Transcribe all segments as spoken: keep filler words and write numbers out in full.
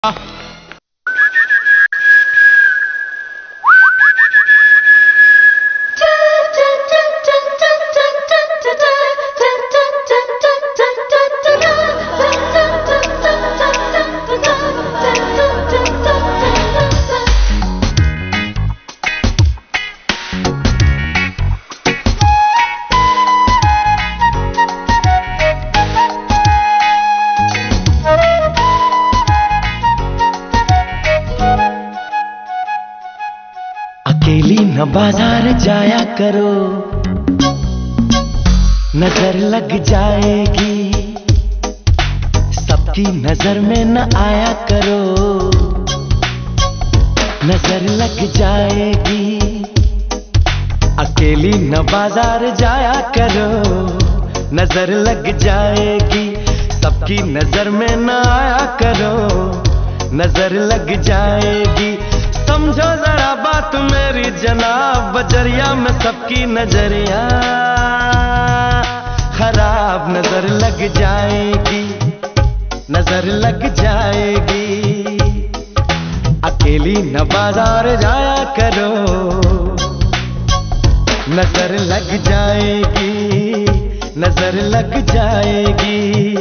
अकेली न बाजार जाया करो, नजर लग जाएगी। सबकी नजर में न आया करो, नजर लग जाएगी। अकेली न बाजार जाया करो, नजर लग जाएगी। सबकी नजर में न आया करो, नजर लग जाएगी। समझो जरा बात मेरी जनाब, बजरिया में सबकी नजरिया खराब। नजर लग जाएगी, नजर लग जाएगी। अकेली न बाजार जाया करो, नजर लग जाएगी, नजर लग जाएगी।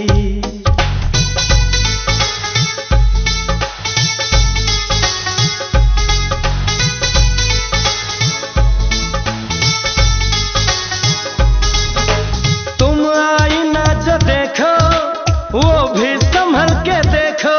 वो भी संभल के देखो,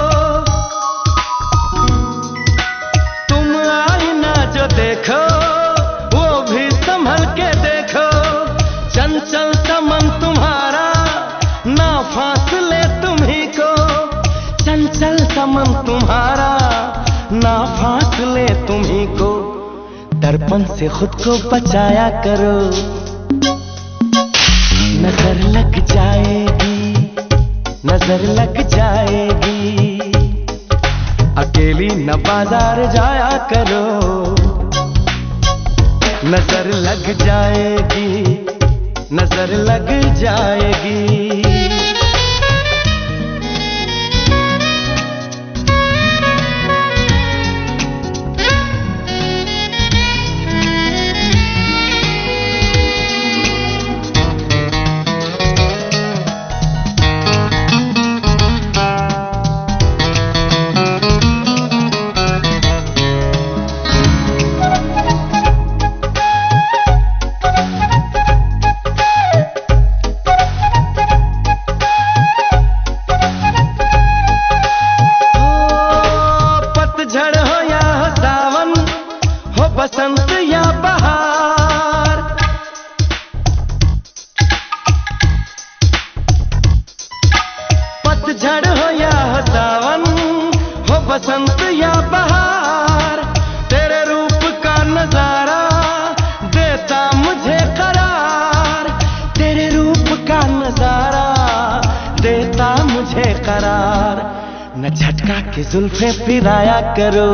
तुम आईना जो देखो वो भी संभल के देखो। चंचल समन तुम्हारा ना फासले तुम्ही को, चंचल समन तुम्हारा ना फासले तुम्ही को। दर्पण से खुद को बचाया करो, नजर लग जाएगी, नजर लग जाएगी। अकेली न बाजार जाया करो, नजर लग जाएगी, नजर लग जाएगी। बसंत या बहार, पतझड़ हो या सावन, हो बसंत या बहार। तेरे रूप का नजारा देता मुझे करार, तेरे रूप का नजारा देता मुझे करार। न झटका के जुल्फे फिराया करो,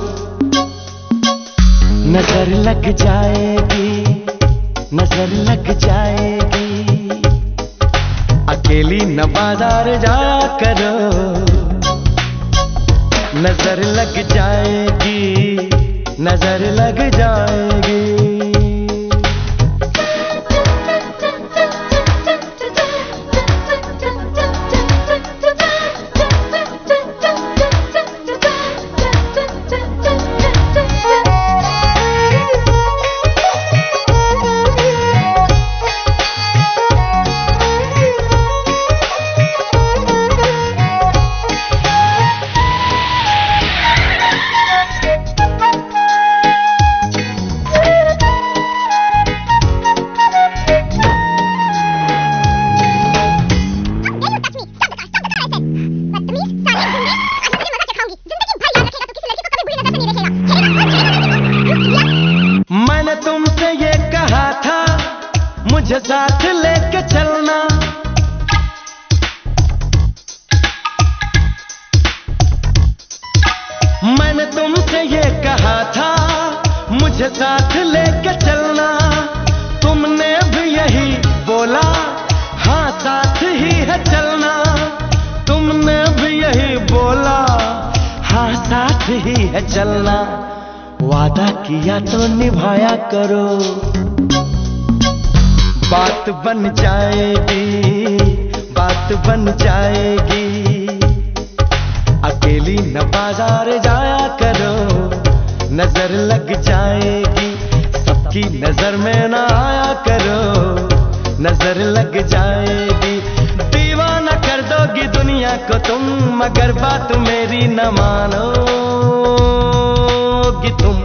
नजर लग जाएगी, नजर लग जाएगी। अकेली न बाजार जाया करो, नजर लग जाएगी, नजर लग जाएगी। मैंने तुमसे ये कहा था मुझे साथ लेके चलना, मैंने तुमसे ये कहा था मुझे साथ लेके चलना। तुमने भी यही बोला, हाँ साथ ही है चलना। तुमने भी यही बोला, ही है चलना, वादा किया तो निभाया करो। बात बन जाएगी, बात बन जाएगी, अकेली न बाजार जाया करो, नजर लग जाएगी, सबकी नजर में ना आया करो, नजर लग जाएगी। दीवाना कर दोगी दुनिया को तुम, मगर बात मेरी न मानोगी तुम।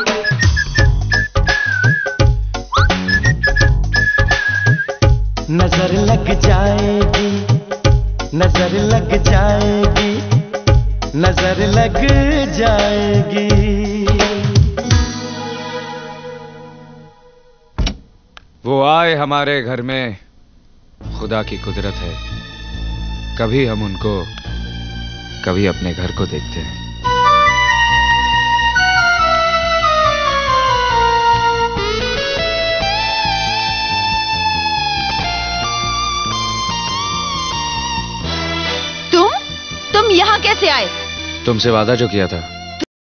नजर लग जाएगी, नजर लग जाएगी, नजर लग जाएगी। वो आए हमारे घर में, खुदा की कुदरत है, कभी हम उनको, कभी अपने घर को देखते हैं। तुम तुम यहाँ कैसे आए? तुमसे वादा जो किया था,